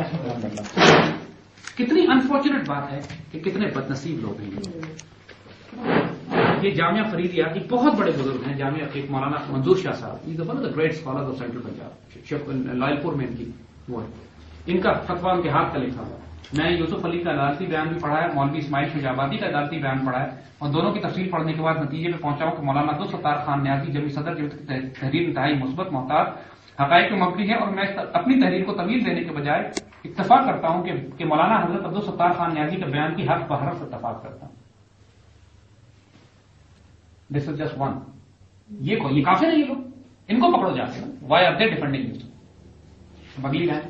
کتنی انفارچونیٹ بات ہے کہ کتنے بدنصیب لوگ ہیں یہ جامعہ فریدیہ ایک بہت بڑے بزرگ ہیں جامعہ ایک مولانا Manzoor Shah Sahib one of the great scholars of central Punjab Lyallpur میں ان کی وہ ہے ان کا فتویٰ ان کے ہاتھ کا لکھا ہوا. میں یوسف علی کا عدالتی بیان بھی پڑھا ہے, مولوی اسماعیل شجابادی کا عدالتی بیان پڑھا ہے, اور دونوں کی تفصیل پڑھنے کے بعد نتیجے پہ پہنچا ہوں کہ مولانا عبدالستار خان نیازی جمعی صدر کی تحریر انتہائی مثبت محتاط حقائق میں مبنی ہے, اور میں اپنی تحریر کو طویل دینے کے بجائے اتفاق کرتا ہوں کہ مولانا حضرت عبدالستار خان نیازی کے بیان کی حرف بحرف سے اتفاق کرتا ہوں. This is just one. یہ کافی نہیں, یہ لوگ ان کو پکڑو جا کے. Why are they defending you? بگلی ہے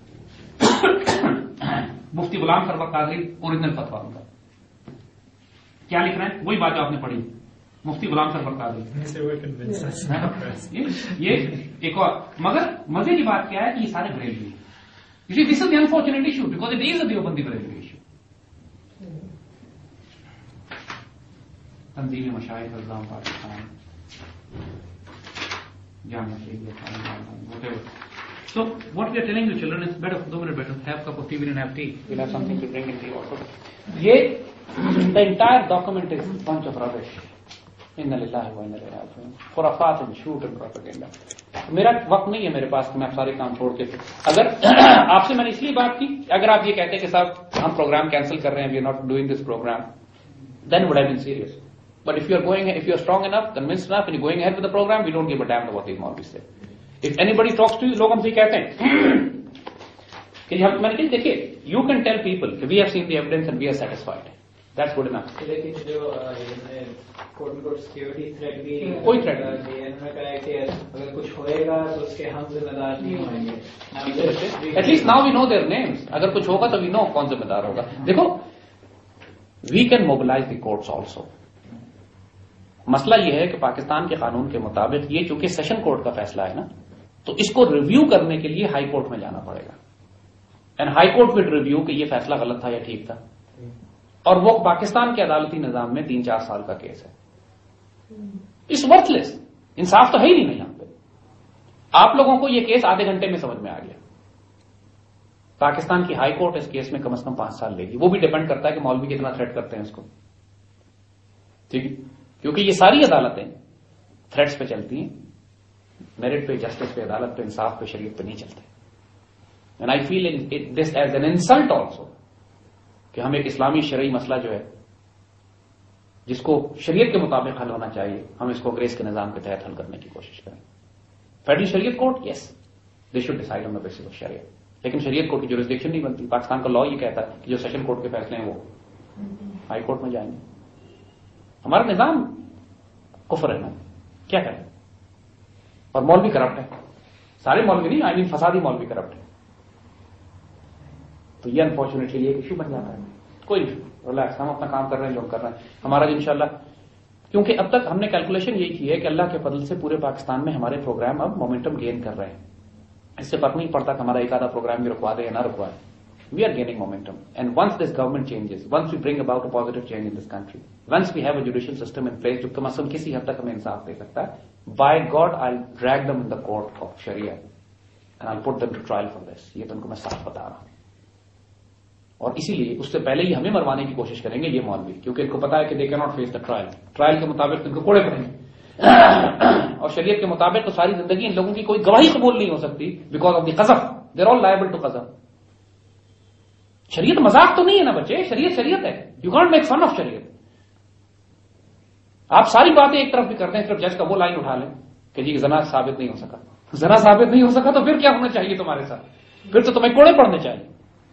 مفتی غلام سرور قادری اوریجنل فتویٰ کا کیا لکھ رہے ہیں, وہی بات جو آپ نے پڑھی, مفتی غلام سرور قادری. یہ ایک اور مگر مزے کی بات کیا ہے کہ یہ سارے بریلوی ہیں. This is the unfortunate issue because it is a Deobandi Barelvi issue. تنظیم مشائخ الزام پاکستان, جامعہ Faridia. So what we are telling you children is better, 2 minutes better, have a cup of tea, we didn't have tea, we'll have something to drink in tea also. The entire document is a bunch of rubbish. Inna lillahi wa inna ilayhi raji'un. خرافات and shoot and propaganda. میرا وقت نہیں ہے میرے پاس کہ میں آپ سارے کام چھوڑ کے, اگر آپ سے میں نے اس لیے بات کی, اگر آپ یہ کہتے کہ صاحب ہم پروگرام کینسل کر رہے ہیں, we are not doing this program, then would have been serious. But if you are going, if you are strong enough, convinced enough, and you're going ahead with the program, we don't give a damn about what these Maulvis say. If anybody talks to you, لوگ ہم سے کہتے ہیں کہ میں نے کہا دیکھیے, you can tell people کہ we have seen the evidence and we are satisfied. That's good enough. لیکن جو سیکورٹی تھریٹ بھی کوئی تھریٹ انہوں نے کہا کہ اگر کچھ ہوئے گا تو اس کے ہم ذمہ دار نہیں ہوئیں گے. At least now we know their names. اگر کچھ ہوگا تو we know کون ذمہ دار ہوگا. دیکھو, we can mobilize the courts also. مسئلہ یہ ہے کہ پاکستان کے قانون کے مطابق یہ چونکہ سیشن کورٹ کا فیصلہ ہے نا, تو اس کو ریویو کرنے کے لیے ہائی کورٹ میں جانا پڑے گا. And high court will review کہ یہ فیصلہ غلط تھا یا ٹھیک تھا, اور وہ پاکستان کے عدالتی نظام میں 3-4 سال کا کیس ہے. It's worthless. انصاف تو ہے ہی نہیں یہاں پہ. آپ لوگوں کو یہ کیس آدھے گھنٹے میں سمجھ میں آ گیا. پاکستان کی ہائی کورٹ اس کیس میں کم از کم 5 سال لے گی. وہ بھی ڈیپینڈ کرتا ہے کہ مولوی کتنا تھریٹ کرتے ہیں اس کو, ٹھیک ہے, کیونکہ یہ ساری عدالتیں تھریٹس پہ چلتی ہیں, میرٹ پہ, جسٹس پہ, عدالت پہ, انصاف پہ, شریعت پہ نہیں چلتے. And I feel this as an insult also کہ ہم ایک اسلامی شرعی مسئلہ جو ہے جس کو شریعت کے مطابق حل ہونا چاہیے, ہم اس کو انگریز کے نظام کے تحت حل کرنے کی کوشش کریں. Federal Shariat court, yes they should decide on the basis of Shariat, لیکن شریعت کورٹ کی جورسڈکشن نہیں بنتی. پاکستان کا لا یہ کہتا ہے کہ جو سیشن کورٹ کے فیصلے ہیں وہ ہائی کورٹ میں جائیں گے. ہمارا نظام کفر ہے نا, کیا کریں. اور مولوی کرپٹ ہے, سارے مولوی نہیں, آئی مین فسادی مولوی کرپٹ ہے. تو یہ انفارچونیٹلی یہ ایشو بن جاتا ہے. کوئی نہیں, ریلیکس, ہم اپنا کام کر رہے ہیں جو ہم کر رہے ہیں. ہمارا جو انشاءاللہ, کیونکہ اب تک ہم نے کیلکولیشن یہی کی ہے کہ اللہ کے فضل سے پورے پاکستان میں ہمارے پروگرام اب مومنٹم گین کر رہے ہیں. اس سے فرق نہیں پڑتا کہ ہمارا ایک آدھا پروگرام بھی رکوا دے یا نہ رکوا دے. We are gaining momentum. And once this government changes, once we bring about a positive change in this country, once we have a judicial system in place, جو کم از کم کسی حد تک ہمیں انصاف دے سکتا ہے, by God, I'll drag them in the court of Sharia and I'll put them to trial for this. یہ تو ان کو میں صاف بتا رہا ہوں. اور اسی لیے اس سے پہلے ہی ہمیں مروانے کی کوشش کریں گے یہ مولوی, کیونکہ ان کو پتا ہے کہ they cannot face the trial. Trial کے مطابق ان کو کوڑے پڑیں گے, اور شریعت کے مطابق تو ساری زندگی ان لوگوں کی کوئی گواہی قبول نہیں ہو سکتی because of the قذف. They're all liable to قذف. شریعت مذاق تو نہیں ہے نا بچے, شریعت شریعت ہے. You can't make fun of Shariat. آپ ساری باتیں ایک طرف بھی کرتے ہیں, صرف جج کا وہ لائن اٹھا لیں کہ جی زنا ثابت نہیں ہو سکا. زنا ثابت نہیں ہو سکا تو پھر کیا ہونا چاہیے تمہارے ساتھ؟ پھر تو تمہیں کوڑے پڑنے چاہیے.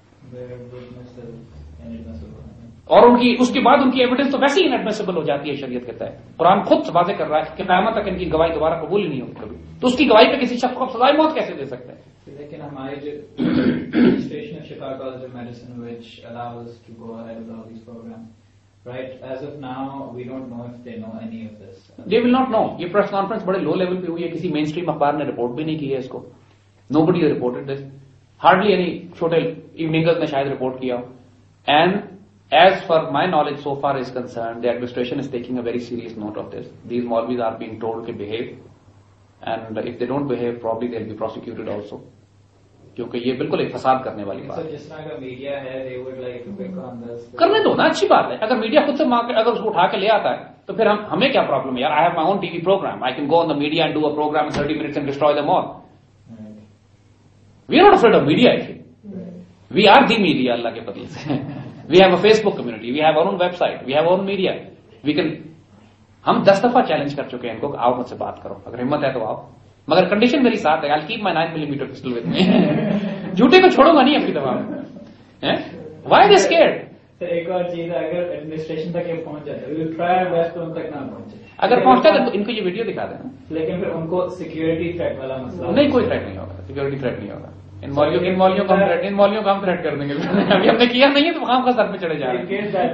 اور ان کی اس کے بعد ان کی ایویڈنس تو ویسے ہی انڈمیسیبل ہو جاتی ہے شریعت کے تحت. قرآن خود واضح کر رہا ہے کہ قیامت تک ان کی گواہی دوبارہ قبول ہی نہیں ہوگی کبھی. تو اس کی گواہی پہ کسی شخص کو سزائے موت کیسے دے سکتے ہیں؟ لیکن ہمارے جو registration of Shifa college of medicine which allows us to go ahead with all these programs, right? As of now, we don't know if they know any of this. They will not know. یہ press conference بڑے low level پہ ہوئی ہے, کسی مین stream اخبار نے report بھی نہیں کی ہے اس کو. Nobody has reported this. Hardly any چھوٹے ایوننگز نے شاید رپورٹ کیا. And as far my knowledge so far is concerned, the administration is taking a very serious note of this. These Maulvis are being told to behave, and if they don't behave, probably they'll be prosecuted also. کیونکہ یہ بالکل ایک فساد کرنے والی بات ہے. جس طرح کا میڈیا ہے کرنے دو نا، اچھی بات ہے. اگر میڈیا خود سے اگر اس کو اٹھا کے لے آتا ہے تو پھر ہمیں کیا پرابلم ہے یار. I have my own T V program, I can go on the media and do a program in 30 minutes and destroy them all. We are not afraid of media actually. We are the media اللہ کے فضل سے. We have a Facebook community, we have our own website, we have our own media. We can. ہم 10 دفعہ challenge کر چکے ہیں ان کو، آؤ مجھ سے بات کرو، اگر ہمت ہے تو آؤ، مگر کنڈیشن میری ساتھ ہے. I'll keep my 9mm pistol with me. جھوٹے کو چھوڑوں گا نہیں اپنی دفعہ میں. Why they scared؟ ایک اور چیز ہے، اگر ایڈمنسٹریشن تک یہ پہنچ جاتا ہے ٹرائی بیسٹ ان تک نہ پہنچے. اگر پہنچتا ہے تو ان کو یہ ویڈیو دکھا دینا. لیکن پھر ان کو سیکورٹی تھریٹ والا مسئلہ نہیں، کوئی تھریٹ نہیں ہوگا، سیکورٹی تھریٹ نہیں ہوگا. ان مالیوں کو ہم تھریٹ کر دیں گے. ابھی ہم نے کیا نہیں ہے تو خام کا سر پہ چڑھے جا رہے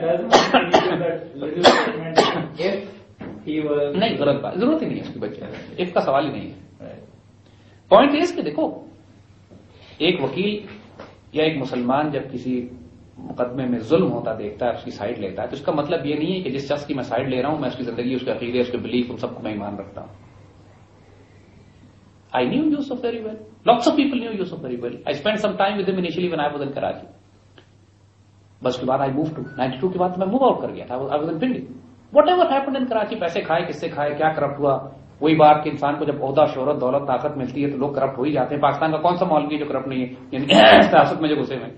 ہیں. نہیں، غلط بات، ضرورت ہی نہیں ہے اس کے بچے. ایک کا سوال ہی نہیں ہے. پوائنٹ اس کہ دیکھو، ایک وکیل یا ایک مسلمان جب کسی مقدمے میں ظلم ہوتا دیکھتا ہے، اس کی سائڈ لیتا ہے، تو اس کا مطلب یہ نہیں ہے کہ جس شخص کی میں سائڈ لے رہا ہوں میں اس کی زندگی، اس کے عقیدے، اس کے بلیف، ان سب کو میں ایمان رکھتا ہوں. I knew Yusuf very well. Lots of people knew Yusuf very well. I spent some time with him initially when I was in Karachi. بس کے بعد I moved to 92 کے بعد میں موو آؤٹ کر گیا تھا. I was in Pindi. Whatever happened in Karachi، پیسے کھائے، کس سے کھائے، کیا کرپٹ ہوا، وہی بات کہ انسان کو جب عہدہ، شہرت، دولت، طاقت ملتی ہے تو لوگ کرپٹ ہو ہی جاتے ہیں. پاکستان کا کون سا مولوی جو کرپٹ نہیں ہے، یعنی سیاست میں جو گھسے ہوئے.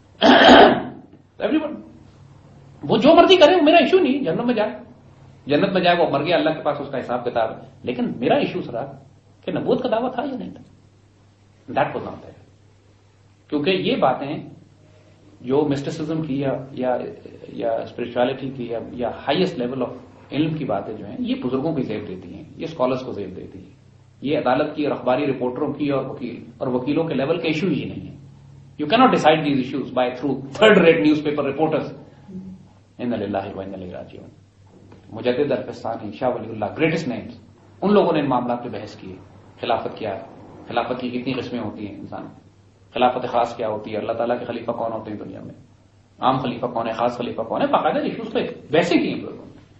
وہ جو مرضی کرے، وہ میرا ایشو نہیں. جنت میں جائے، وہ مر گیا، اللہ کے پاس اس کا حساب کتاب ہے. لیکن میرا ایشو سرا کہ نبوت کا دعویٰ تھا یا نہیں تھا. That was not there. کیونکہ یہ باتیں جو مسٹسزم کی یا اسپرچولیٹی کی یا ہائیسٹ لیول آف علم کی باتیں جو ہیں، یہ بزرگوں کی زیب دیتی ہیں، یہ اسکالرس کو زیب دیتی ہیں. یہ عدالت کی اور اخباری رپورٹروں کی اور وکیلوں کے لیول کے ایشو ہی نہیں ہے. You can not decide these issues by through third rate newspaper reporters. انا للہ و انا الیہ راجعون. مجدد الفسانی، شاہ ولی اللہ، گریٹسٹ نیمز، ان لوگوں نے ان معاملات پہ بحث کی ہے. خلافت کیا ہے، خلافت کی کتنی قسمیں ہوتی ہیں، انسان خلافت خاص کیا ہوتی ہے، اللہ تعالیٰ کے خلیفہ کون ہوتے ہیں دنیا میں، عام خلیفہ کون ہے، خاص خلیفہ کون ہے، باقاعدہ ایشوز پہ ویسے کی ہیں.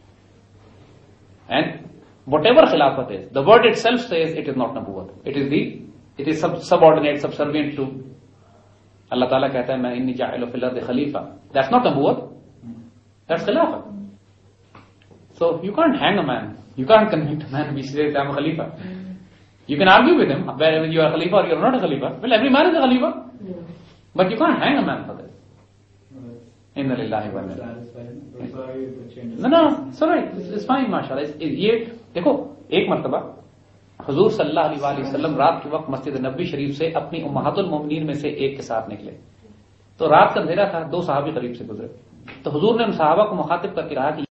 اینڈ وٹ ایور خلافت is, the word itself says it is not نبوت. It is subordinate, subservient to. اللہ تعالیٰ کہتا ہے میں انی جاعل فی الارض خلیفہ. That's not نبوت, that's خلافت. So you can't hang a man, you can't convict a man which says I'm a khalifa. You can argue with him whether you are a khalifa or you are not a khalifa. Well, every man is a khalifa, but you can't hang a man for this. Inna lillahi wa inna ilaihi. No, sorry, it's fine, mashallah. یہ دیکھو، ایک مرتبہ حضور صلی اللہ علیہ وآلہ وسلم رات کے وقت مسجد نبوی شریف سے اپنی امہات المومنین میں سے ایک کے ساتھ نکلے. تو رات کا اندھیرا تھا، 2 صحابی قریب سے گزرے. تو حضور نے ان صحابہ کو مخاطب کر کے کہا کہ